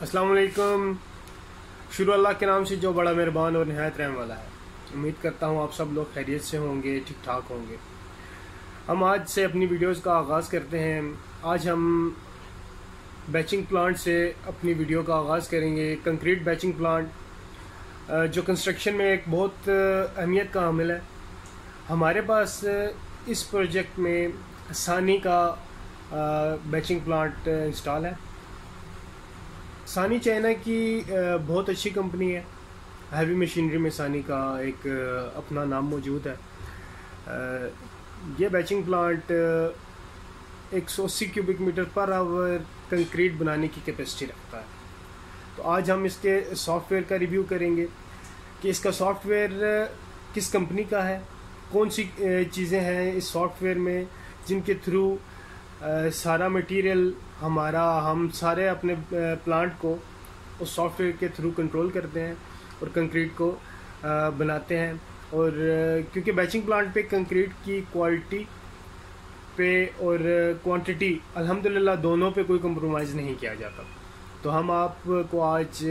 अस्सलाम वालेकुम। शुरू अल्लाह के नाम से जो बड़ा मेहरबान और नहायत रहने वाला है। उम्मीद करता हूँ आप सब लोग खैरियत से होंगे, ठीक ठाक होंगे। हम आज से अपनी वीडियोस का आगाज़ करते हैं। आज हम बैचिंग प्लांट से अपनी वीडियो का आगाज़ करेंगे। कंक्रीट बैचिंग प्लांट जो कंस्ट्रक्शन में एक बहुत अहमियत का हामिल है। हमारे पास इस प्रोजेक्ट में सानी का बैचिंग प्लांट इंस्टॉल है। सानी चाइना की बहुत अच्छी कंपनी है। हैवी मशीनरी में सानी का एक अपना नाम मौजूद है। ये batching plant 180 cubic metre per hour concrete बनाने की कैपेसिटी रखता है। तो आज हम इसके सॉफ्टवेयर का रिव्यू करेंगे कि इसका सॉफ्टवेयर किस कंपनी का है, कौन सी चीज़ें हैं इस सॉफ्टवेयर में जिनके थ्रू सारा मटेरियल हम सारे अपने प्लांट को उस सॉफ्टवेयर के थ्रू कंट्रोल करते हैं और कंक्रीट को बनाते हैं। और क्योंकि बैचिंग प्लांट पे कंक्रीट की क्वालिटी पे और क्वांटिटी अल्हम्दुलिल्लाह दोनों पे कोई कंप्रोमाइज़ नहीं किया जाता। तो हम आपको आज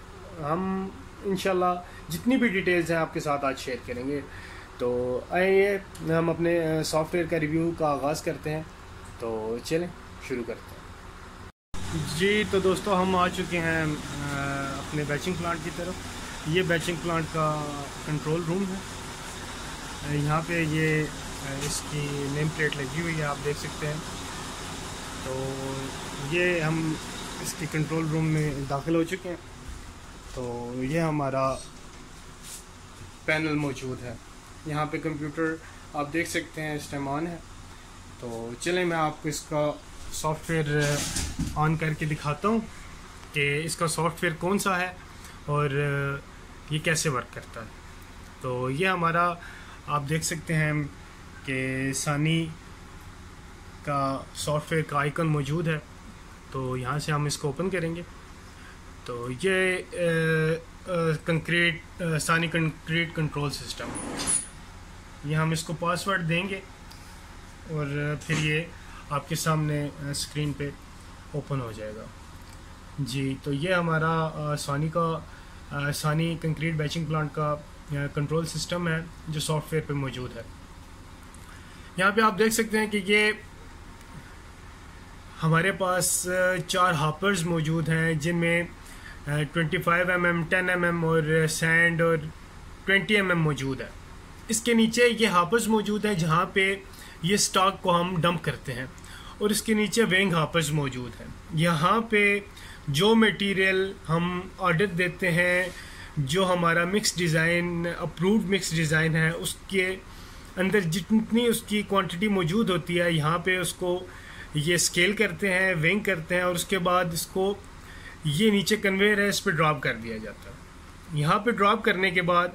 इंशाल्लाह जितनी भी डिटेल्स हैं आपके साथ आज शेयर करेंगे। तो आइए हम अपने सॉफ्टवेयर का रिव्यू का आगाज़ करते हैं। तो चलें शुरू करते हैं जी। तो दोस्तों हम आ चुके हैं अपने बैचिंग प्लांट की तरफ। ये बैचिंग प्लांट का कंट्रोल रूम है। यहाँ पे ये इसकी नेम प्लेट लगी हुई है, आप देख सकते हैं। तो ये हम इसके कंट्रोल रूम में दाखिल हो चुके हैं। तो ये हमारा पैनल मौजूद है। यहाँ पे कंप्यूटर आप देख सकते हैं इस टाइम ऑन है। तो चलें मैं आपको इसका सॉफ्टवेयर ऑन करके दिखाता हूँ कि इसका सॉफ्टवेयर कौन सा है और ये कैसे वर्क करता है। तो ये हमारा आप देख सकते हैं कि सानी का सॉफ्टवेयर का आइकन मौजूद है। तो यहाँ से हम इसको ओपन करेंगे। तो ये सानी कंक्रीट कंट्रोल सिस्टम, ये हम इसको पासवर्ड देंगे और फिर ये आपके सामने स्क्रीन पे ओपन हो जाएगा जी। तो ये हमारा सानी कंक्रीट बैचिंग प्लांट का कंट्रोल सिस्टम है जो सॉफ्टवेयर पे मौजूद है। यहाँ पे आप देख सकते हैं कि ये हमारे पास 4 हापर्स मौजूद हैं जिनमें 25 mm, 10 mm और सैंड और 20 mm मौजूद है। इसके नीचे ये हापर्स मौजूद हैं जहाँ पे ये स्टॉक को हम डंप करते हैं और इसके नीचे वेइंग हापर्स मौजूद हैं। यहाँ पे जो मटेरियल हम ऑर्डर देते हैं, जो हमारा mix design approved mix design है, उसके अंदर जितनी उसकी क्वांटिटी मौजूद होती है यहाँ पे उसको ये स्केल करते हैं, वेइंग करते हैं और उसके बाद इसको ये नीचे कन्वेयर है, इस पर ड्रॉप कर दिया जाता है। यहाँ पे ड्रॉप करने के बाद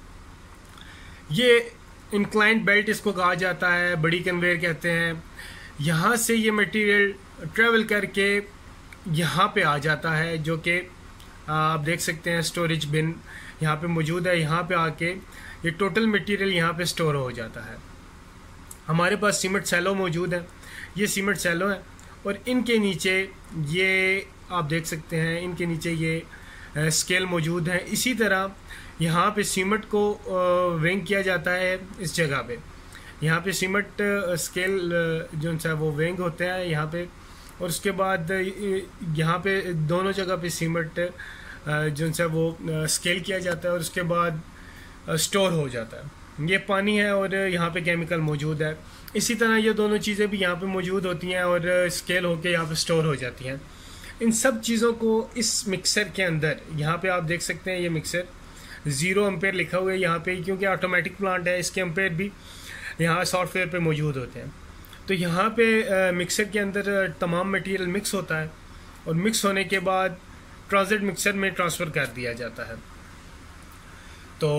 ये इंक्लाइंड बेल्ट इसको कहा जाता है, बड़ी कन्वेयर कहते हैं। यहाँ से ये मटेरियल ट्रेवल करके यहाँ पे आ जाता है, जो कि आप देख सकते हैं स्टोरेज बिन यहाँ पे मौजूद है। यहाँ पे आके ये टोटल मटेरियल यहाँ पे स्टोर हो जाता है। हमारे पास सीमेंट सैलो मौजूद है, ये सीमेंट सैलो है और इनके नीचे ये आप देख सकते हैं, इनके नीचे ये स्केल मौजूद है। इसी तरह यहाँ पे सीमेंट को वेइंग किया जाता है इस जगह पे। यहाँ पे सीमेंट स्केल जो सा वो वेइंग होता है यहाँ पे, और उसके बाद यहाँ पे दोनों जगह पे सीमेंट जो सा वो स्केल किया जाता है और उसके बाद स्टोर हो जाता है। ये पानी है और यहाँ पे केमिकल मौजूद है। इसी तरह ये दोनों चीज़ें भी यहाँ पे मौजूद होती हैं और स्केल होके यहाँ पे स्टोर हो जाती हैं। इन सब चीज़ों को इस मिक्सर के अंदर यहाँ पे आप देख सकते हैं, ये मिक्सर 0 एम्पेयर लिखा हुआ है यहाँ पे, क्योंकि ऑटोमेटिक प्लांट है इसके एम्पेयर भी यहाँ सॉफ्टवेयर पे मौजूद होते हैं। तो यहाँ पे मिक्सर के अंदर तमाम मटेरियल मिक्स होता है और मिक्स होने के बाद ट्रांजिट मिक्सर में ट्रांसफ़र कर दिया जाता है। तो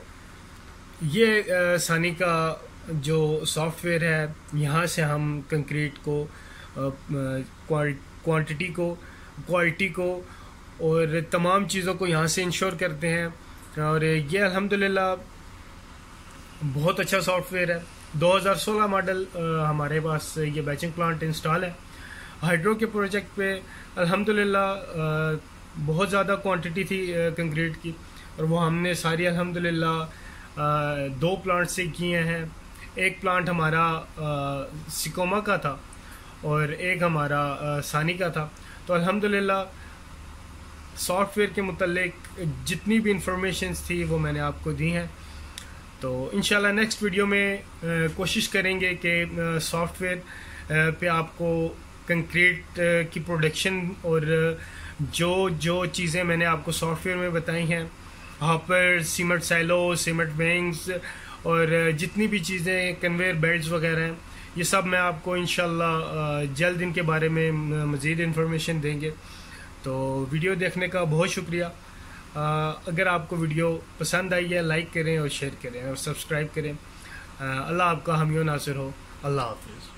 ये सानी का जो सॉफ्टवेयर है, यहाँ से हम कंक्रीट को क्वांटिटी को, क्वालिटी को और तमाम चीज़ों को यहाँ से इंश्योर करते हैं। और ये अल्हम्दुलिल्लाह बहुत अच्छा सॉफ्टवेयर है। 2016 मॉडल हमारे पास ये बैचिंग प्लांट इंस्टॉल है। हाइड्रो के प्रोजेक्ट पे अल्हम्दुलिल्लाह बहुत ज़्यादा क्वांटिटी थी कंक्रीट की, और वो हमने सारी अल्हम्दुलिल्लाह 2 प्लांट से किए हैं। एक प्लांट हमारा सिकोमा का था और एक हमारा सानी का था। तो अल्हम्दुलिल्लाह सॉफ्टवेयर के मुतल्लिक जितनी भी इंफॉर्मेशन थी वो मैंने आपको दी हैं। तो इंशाल्लाह नेक्स्ट वीडियो में कोशिश करेंगे कि सॉफ्टवेयर पे आपको कंक्रीट की प्रोडक्शन और जो जो चीज़ें मैंने आपको सॉफ्टवेयर में बताई हैं, hopper, cement silo, cement wings और जितनी भी चीज़ें कन्वेयर बेल्ट्स वगैरह हैं, ये सब मैं आपको इंशाल्लाह जल्द इनके बारे में मज़ीद इन्फॉर्मेशन देंगे। तो वीडियो देखने का बहुत शुक्रिया। अगर आपको वीडियो पसंद आई है लाइक करें और शेयर करें और सब्सक्राइब करें। अल्लाह आपका हामी व नासिर हो। अल्लाह हाफिज़।